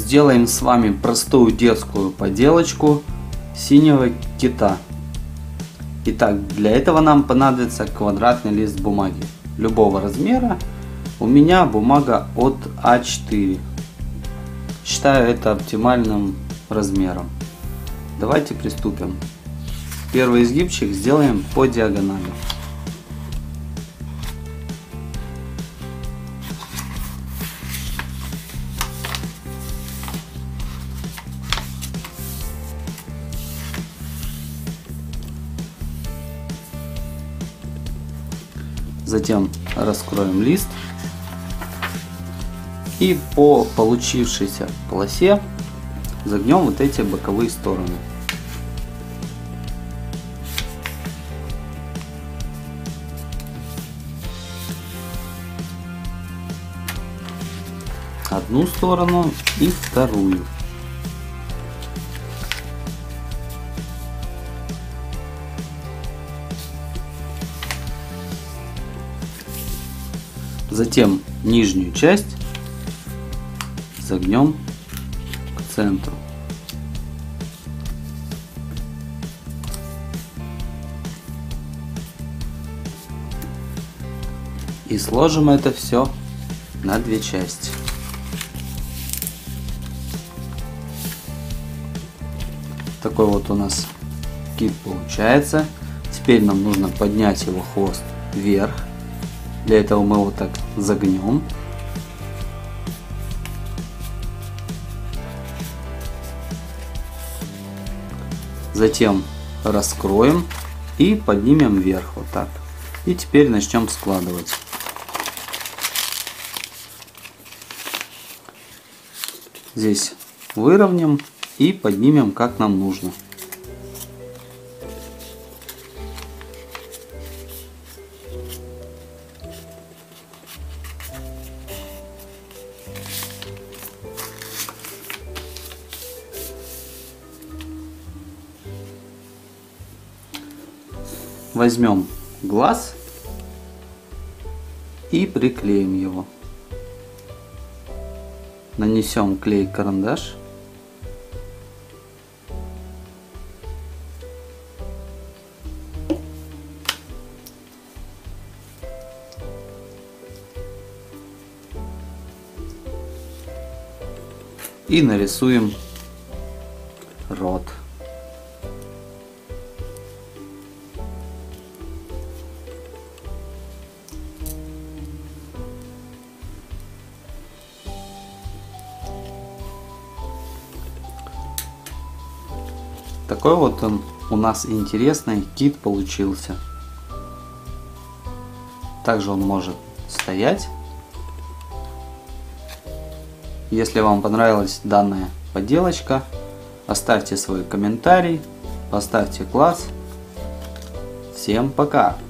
Сделаем с вами простую детскую поделочку синего кита. Итак, для этого нам понадобится квадратный лист бумаги любого размера. У меня бумага от А4. Считаю это оптимальным размером. Давайте приступим. Первый изгибчик сделаем по диагонали. Затем раскроем лист и по получившейся полосе загнем вот эти боковые стороны. Одну сторону и вторую. Затем нижнюю часть загнем к центру. И сложим это все на две части. Такой вот у нас кит получается. Теперь нам нужно поднять его хвост вверх. Для этого мы его так загнем. Затем раскроем и поднимем вверх вот так. И теперь начнем складывать. Здесь выровняем и поднимем как нам нужно. Возьмем глаз и приклеим его. Нанесем клей-карандаш. И нарисуем рот. Такой вот он у нас интересный кит получился. Также он может стоять. Если вам понравилась данная поделочка, оставьте свой комментарий, поставьте класс. Всем пока!